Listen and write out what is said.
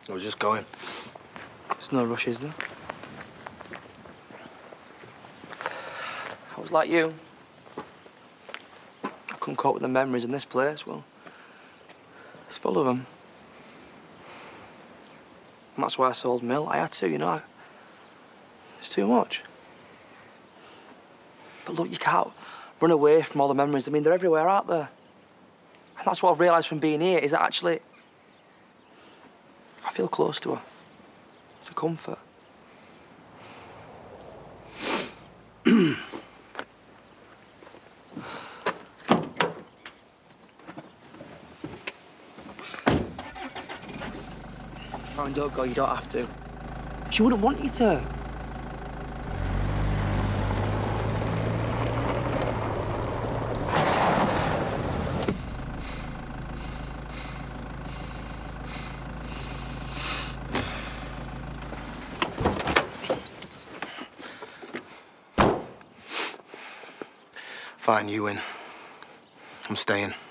I was just going. There's no rush, is there? I was like you. I couldn't cope with the memories in this place. Well, it's full of them. And that's why I sold Mill. I had to, you know. It's too much. But look, you can't run away from all the memories. I mean, they're everywhere, aren't they? And that's what I've realised from being here, is that actually I feel close to her. It's a comfort. Ryan, don't go, you don't have to. She wouldn't want you to. Fine, you win. I'm staying.